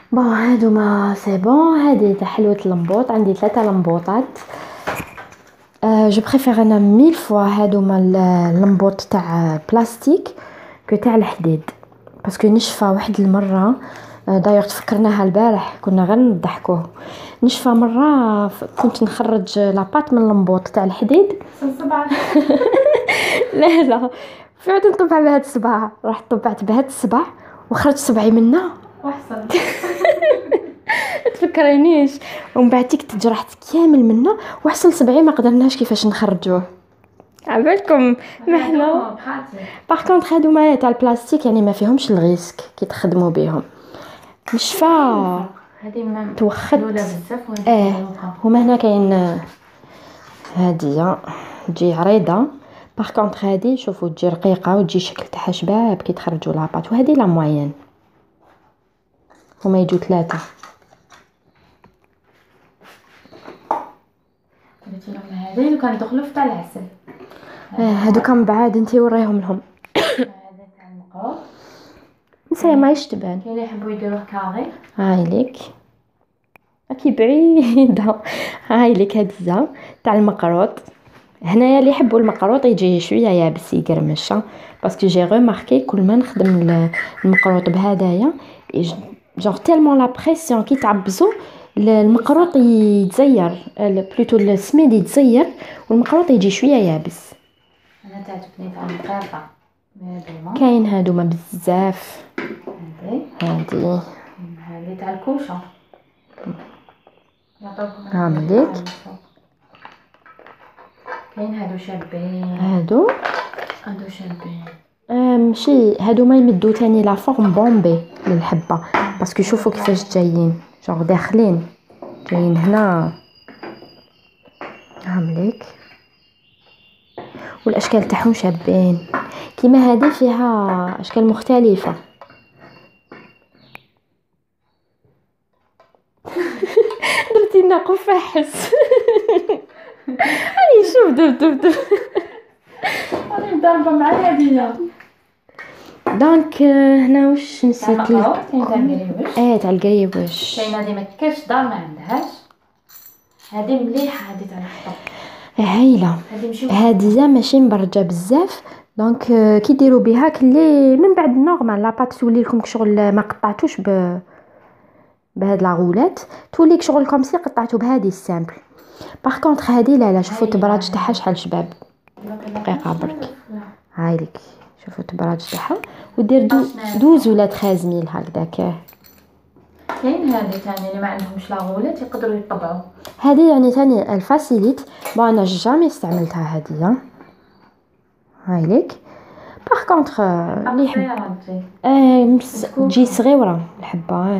بون هادو ما سي بون. هادي تاع حلوة اللمبوط، عندي 3 لمبوطات. جو بريفير انا 1000 فوا هادو اللمبوط تاع بلاستيك كو تاع الحديد، باسكو نشفى واحد المره. دايوغ تفكرناها البارح، كنا غير نضحكوه. نشفى مره كنت نخرج لاباط من اللمبوط تاع الحديد. لا لا، في عاد نطبع بهاد الصباع، رحت طبعت بهاد الصباع وخرجت صبعي منه واحسن. تفكرينيش. ومن بعد تيك تجرحت كامل منه وحصل صبعي ما قدرناش كيفاش نخرجوه. عبالكم ما حنا باغ كونطخ هادو ما تاع البلاستيك يعني ما فيهمش الريسك كي تخدموا بهم. نشفى هذه ما توخت بزاف. هما هنا كاين هاديه تجي عريضه. باغ كونطخ هادي شوفوا تجي رقيقه وتجي شكل تاعها شباب كي تخرجوا لاباط. وهذه لا موين، هما يجوا 3. قلتي لهم هذين كانوا يدخلوا في تاع العسل. هادو كان بعاد انتي وريهم لهم. هذا تاع المقروط نسى ما يشتبان. كاين اللي يحبوا يديروه كاري. هاي ليك اكي بعيده. هاي ليك هذه تاع المقروط. هنايا اللي يحبوا المقروط يجي شويه يابس يقرمش، باسكو جي ريماركي كل ما نخدم المقروط بهدايا جونغ تيلمون لا بريسيون كي تعبزو المقروط يتزير، بلوتو السميد يتزير والمقروط يجي شويه يابس. انا تعجبني تاع المقرطه كاين هادوما بزاف. هادي هذه تاع الكوشه عامليك. كاين هادو شابين. هادو شابين. ماشي هادو ما يمدو تاني لا فورم بومبي للحبه، باسكو شوفوا كيفاش جايين جونغ داخلين جايين هنا. عامليك. والاشكال تاعهم شابين. كيما هذه فيها اشكال مختلفه. درتي لنا قفاحس. هاني شوف دف راني ضاربه معايا بيا. دونك هنا واش نسيت لك؟ كاين تاع القريبوش. كاين هذه ما كاش دار ما عندهاش. هذه مليحه هذه تاع الحطب هايله. هذه ماشي مبرجه بزاف، دونك كي ديروا بها كلي من بعد نورمال لاباط تولي لكم شغل ما قطعتوش بهاد لاغولات، توليك شغل كوم سي قطعتو بهذه السامبل. باغ كونطخ هذه لا شوفوا التبراج تاعها شحال شباب. دقيقه برك. هاي لك شوفوا التبراج تاعها ودير 12 ولا 13000 هكذاك. كاين هذه ثاني اللي ما عندهمش لاغولات يقدروا يطبعوا. هذه يعني ثاني الفاسيليت. بون انا جامي استعملتها هذه. هاي لك. باغ كونطخ اللي تجي صغيره الحبه.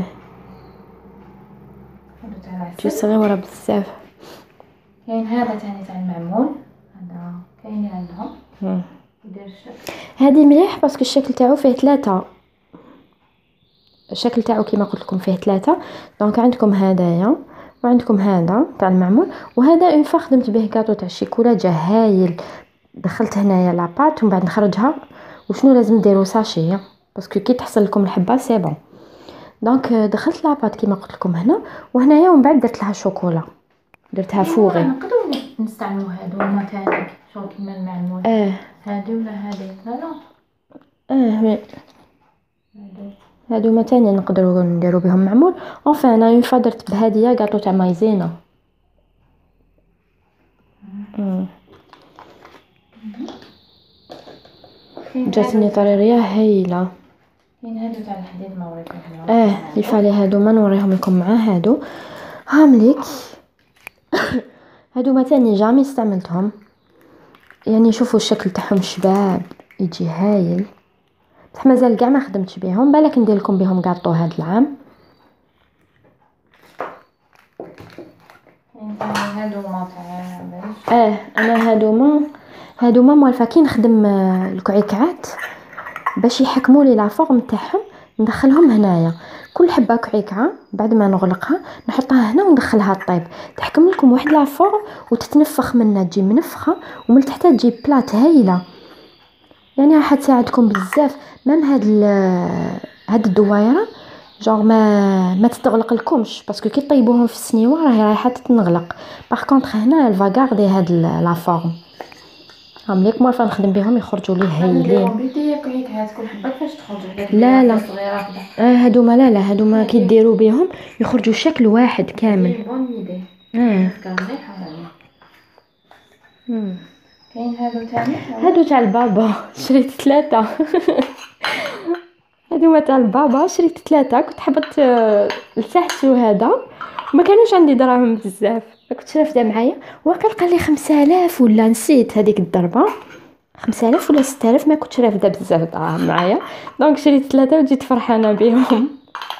تجي صغيره بزاف. كاين هذا ثاني تاع المعمول. هذا كاين عندهم يدير الشكل. هذه مليح باسكو الشكل تاعو فيه 3. الشكل تاعو كيما قلت لكم فيه 3. دونك عندكم هدايا وعندكم هذا تاع المعمول، وهذا اون فوا خدمت به كاطو تاع الشيكولا جا هايل. دخلت هنايا لاباط ومن بعد نخرجها. وشنو لازم ديروا ساشي باسكو كي تحصل لكم الحبه سي بون. دونك دخلت لاباط كيما قلت لكم هنا وهنايا ومن بعد درت لها شوكولا، درتها فوغي. نقدروا نستعملوا هادو هما ثاني شغل كيما المعمول. هادي ولا هادي؟ لا هادو ما تاني نقدروا نديروا بهم معمول. اونفا انا اون فوا درت بهاديه كاطو تاع مايزينا. جاتني طريريه هايله. كاين هادو تاع الحديد ما وريتهم. اللي فالي هادو ما نوريهم لكم مع هادو. هامليك. هادو ما تاني جامي استعملتهم، يعني شوفوا الشكل تاعهم شباب يجي هايل. بصح مازال كاع ما خدمتش بهم، بالك ندير لكم بهم كاطو هاد العام. هادوما تاع انا هادوما موالفه كي نخدم الكعيكعات باش يحكموا لي لا فورم تاعهم ندخلهم هنايا. كل حبه كعيكعه بعد ما نغلقها نحطها هنا وندخلها طيب تحكم لكم واحد لا فورم وتتنفخ منها تجي منفخه ومن تحت تجي بلاط هايله. يعني راح تساعدكم بزاف. مام هاد الدوائره جونغ ما تتغلق لكمش باسكو كي طيبوهم في السنيوه راهي رايحه تنغلق. باغ كونطخ هنا الفا غاردي هاد لا فورم. مليك مره نخدم بهم يخرجوا لي هايلين. كل حبه كيفاش تخرج لا لا صغيره هادوما لا هادوما كي ديروا بهم يخرجوا شكل واحد كامل. كاين هادو تاني هادو تاع البابا شريت 3 هادوما تاع البابا شريت 3 كنت حبت لتحتو هذا ما كانوش عندي دراهم بزاف كنت رافده معايا واقيلا قال لي 5000 ولا نسيت هذيك الضربه 5000 ولا 6000 ما كنتش رافده بزاف دراهم معايا دونك شريت 3 وجيت فرحانه بهم.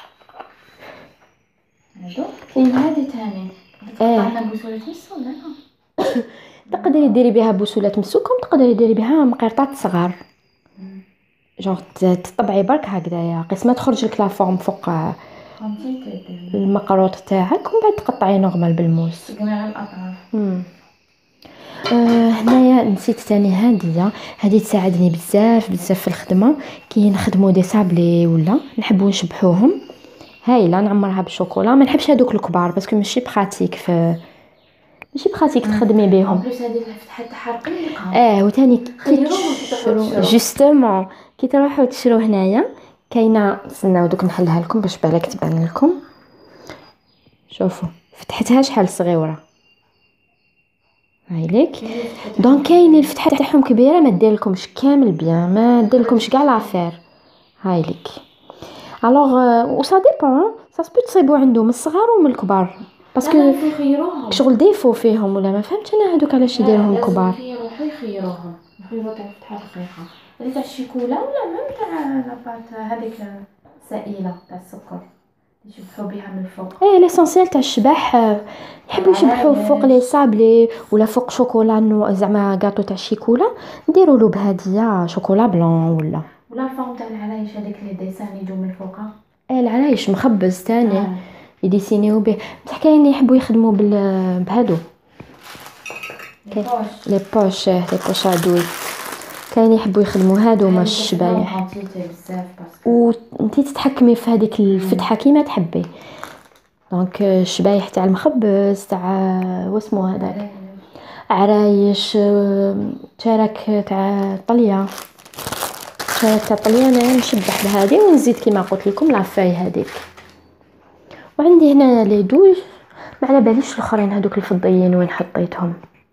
هادو كاين هادي تاني عندنا بوصله نص ولا لا تقدري ديري بها بوصلات مسوكم تقدري ديري بها مقيرطات صغار جونغ تطبعي برك هكذايا قسمه تخرج لك لا فورم فوق المقروط تاعك ومن بعد تقطعي نورمال بالموس تقمعي الاطراف. هنايا نسيت ثاني هذه تساعدني بزاف في الخدمه كي نخدموا دي سابلي ولا نحبوا نشبحوهم هايله نعمرها بالشوكولا ما نحبش هذوك الكبار باسكو ماشي براتيك تخدمي بهم بلوس هذه الفتحه تحرقي وثاني كي تشرو جوستومون كي تروحوا تشرو هنايا كاينه استناو دوك نحلها لكم باش بالك تبان لكم. شوفوا فتحتها شحال صغيره هايليك دونك كاينين الفتحه تاعهم كبيره ما دير لكمش كامل بيان ما دير لكمش كاع لافير هايليك الوغ و سا ديبون سا سبو تصيبوا عندهم الصغار ومن الكبار باسكو شغل ديفو فيهم ولا ما فهمتش انا هذوك علاش يديروهم الكبار يخيروهم تاع فتحه دقيقه هذه تاع الشيكولا ولا ميم تاع لاباط هذيك السائله تاع السكر يشبحوا بها من الفوق. ليسونسيال تاع الشباح يحبوا يشبحوا فوق لي صابلي ولا فوق شوكولا زعما غاطو تاع الشيكولا نديروا له بهديه شوكولا بلون ولا الفورم تاع العرايش هذيك لي ديسان يجوا من فوق. العرايش مخبز ثاني يديسينيو به بصح كاين اللي يحبوا يخدموا بهادو لي بوش عدوي كاين يحبوا يخدموا هادو ما الشبايح وانتي تتحكمي في هذيك الفتحه كيما تحبي دونك الشبايح تاع المخبز تاع واسمو هذاك عرايش تشارك تاع طليه انا نشبح بهذه ونزيد كيما قلت لكم لافاي هذيك. وعندي هنا لي دوج ما على باليش الاخرين هذوك الفضيين وين حطيتهم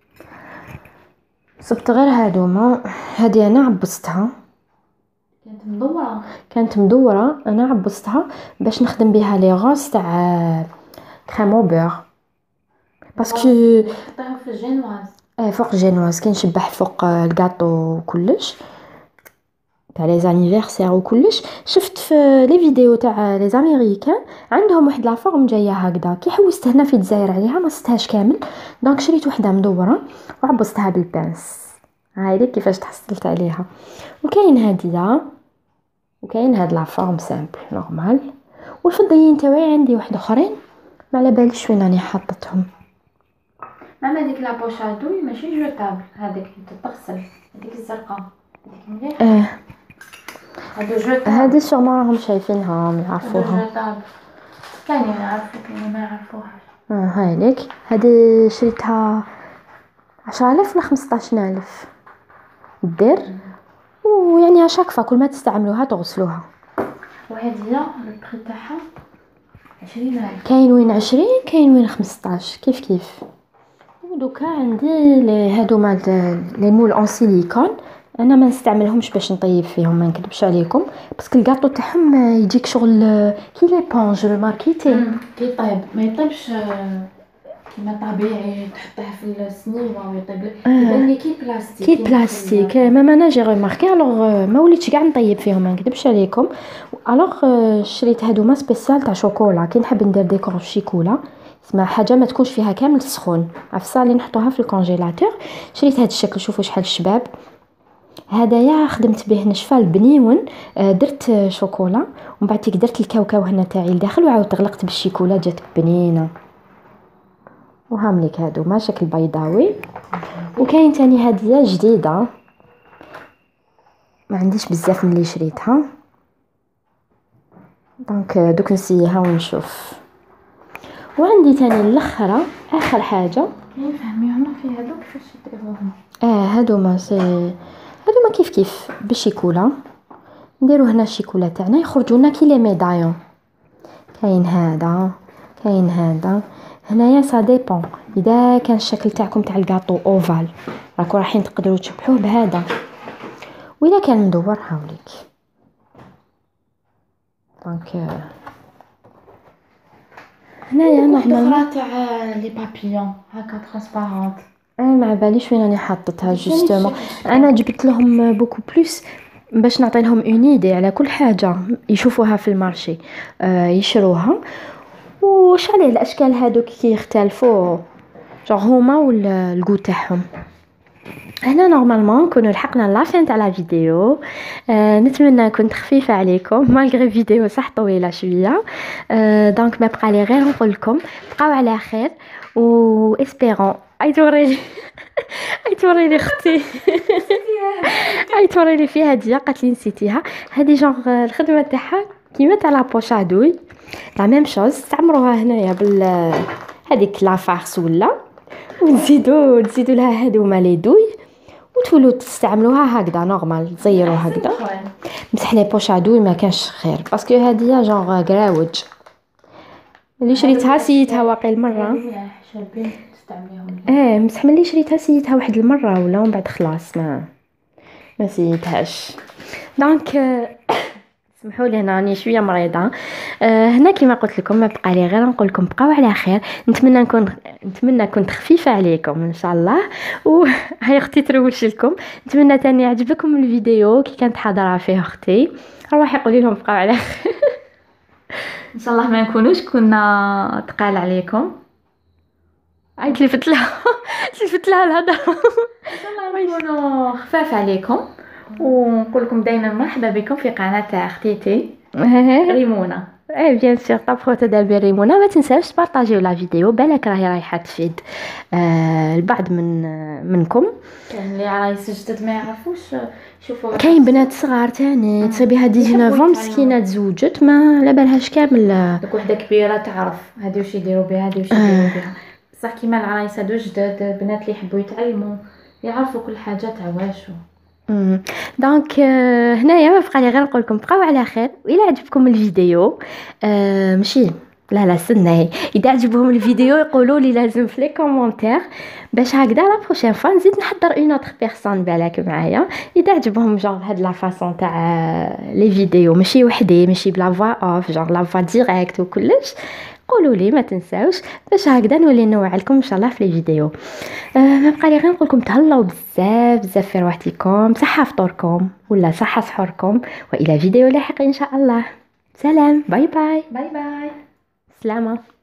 صبت غير هادوما هذه انا عبصتها كانت مدوره انا عبصتها باش نخدم بها لي غوص تاع كريمو بور باسكو نحطيها في الجينواز فوق الجينواز كي نشبح فوق الكاطو كلش تاع لي زانيفرسير وكلش شفت في لي فيديو تاع لي امريكان عندهم واحد لا فورم جايه هكذا كي حوست هنا في الجزائر عليها ما صتهاش كامل دونك شريت وحده مدوره وعبصتها بالبانس هاي كيفاش تحصلت عليها. وكاين هاديه وكاين هاد لا فورم سامبل نورمال والفضيين تاعي عندي واحد اخرين ما على باليش وين راني حطتهم. ماما ديك لا بوشادوي ماشي جوتابل هذيك تتغسل هذيك الزرقاء هذيك مليحه هذه سورمون راهم شايفينها يعرفوها كاين يعرفوا كاين ما يعرفوهاش. هاي ليك هذه شريتها 10,000 ولا 15,000 دير ويعني اشاكفا كل ما تستعملوها تغسلوها. وهذه البري تاعها 20,000 كاين وين 20 كاين وين 15 كيف ودوكا عندي هادو مال لي مول اون سيليكون انا ما نستعملهمش باش نطيب فيهم ما نكذبش عليكم باسكو الكاطو تاعهم يجيك شغل كي لي بونج ماركيتي كي طيب ما يطيبش كيما طبيعي تحطيه في السنيوه ويطيب يبان لي كي بلاستيك ما انا جي ريماركي الوغ ما وليتش كاع نطيب فيهم ما نكذبش عليكم. الوغ شريت هادو ما سبيسيال تاع شوكولا كي نحب ندير ديكور شيكولا اسمها حاجه ما تكونش فيها كامل سخون عفسه اللي نحطوها في الكونجيلاتور. شريت هذا الشكل شوفوا شحال الشباب هدايا خدمت به نشفه البنيون درت شوكولا ومن بعد درت الكاوكاو هنا تاعي لداخل وعاود غلقت بالشيكولا جات بنينه وهامليك هادو ما شكل بيضاوي. وكاين تاني هديه جديده ما عنديش بزاف من اللي شريتها دونك دوك نسيها ونشوف. وعندي تاني الاخرى اخر حاجه نفهميهم في هذوك كيفاش يديروهم. هادوما كيف بالشيكولا. نديرو هنا الشيكولا تاعنا يخرجوا لنا كي لي ميدايون. كاين هذا كاين هذا. هنايا سا ديبون، اذا كان الشكل تاعكم تاع الكاطو اوفال راكو رايحين تقدروا تشبحوه بهذا، واذا كان مدور هاوليك. دونك هنايا نورمالمون تاع لي بابيون هكا ترانسبارونت. ما باليش وين راني حاطتها جوستومون. انا جبت لهم بوكو بلوس باش نعطي لهم اون ايدي على كل حاجه يشوفوها في المارشي، يشروها. وش عليه الاشكال هذوك كي يختلفوا جوغ هما والغو تاعهم. هنا نورمالمون نكونوا لحقنا لافين تاع لا فيديو. نتمنى كنت خفيفه عليكم مالغري فيديو صح طويله شويه. دونك ما بقى لي غير نقول لكم بقاو على خير و اسبيرون. اي توريلي اختي اي توريلي فيها هديه قالت لي نسيتيها. هذه جونغ الخدمه تاعها كيما تاع لا بوشادوي لا ميم شوز. تعمروها هنايا بال هذيك لا فارس ولا ونزيدو لها هذوما لي دوي وتولوا تستعملوها هكذا نورمال تزيروها هكذا. بصح لي بوشادوي ما كانش خير باسكو هذه جونغ كراوج اللي شريتها سيتها واقيل مره. بصح ملي شريتها سيتها واحد المره ولا من بعد خلاص ما سيتهاش. دونك سمحوا لي انا راني شويه مريضه. هنا كما قلت لكم ما بقى لي غير نقول لكم بقاو على خير. نتمنى كنت خفيفه عليكم ان شاء الله. وهاي اختي تروش لكم. نتمنى تاني يعجبكم الفيديو كي كانت حاضره فيه اختي. روحي قولي لهم بقاو على خير. ان شاء الله ما نكونوش كنا تقال عليكم. تلفت لها الهضره. ان شاء الله نكونوا خفاف عليكم ونقول لكم دائما مرحبا بكم في قناه تاع اختيتي ريمونه. بيان سور طابخوطه دابا ريمونه. ما تنساوش تبارطاجيو لا فيديو بالك راهي رايحه تفيد البعض منكم. كاين اللي عرايس جدد ما يعرفوش شوفوا. كاين بنات صغار تاني تصيبيها 19 مسكينه تزوجت ما على بالهاش كامل. ديك وحده كبيره تعرف هذه واش يديروا بها هذه واش يديروا بها. بصح كيما العرايس هادو جداد بنات اللي يحبوا يتعلموا يعرفوا كل حاجه تاع واشو. دونك هنايا ما بقى لي غير نقول لكم بقاو على خير. والى عجبكم الفيديو ماشي لا استناي اذا عجبهم الفيديو يقولوا لي لازم في لي كومونتير باش هكذا لا بروشين فوا نزيد نحضر اون اوتر بيرسون بالك معايا. اذا عجبهم جونغ هاد لا فاصون تاع لي فيديو ماشي وحدي ماشي بلا فوا اوف جونغ لا فوا ديريكت وكلش قولوا لي ما تنساوش باش هكذا نولي نوع لكم ان شاء الله في الفيديو. ما بقى لي غير نقول لكم تهلاو بزاف في روحتكم صحه فطوركم ولا صحه سحوركم والى فيديو لاحق ان شاء الله. سلام باي باي باي باي سلامه.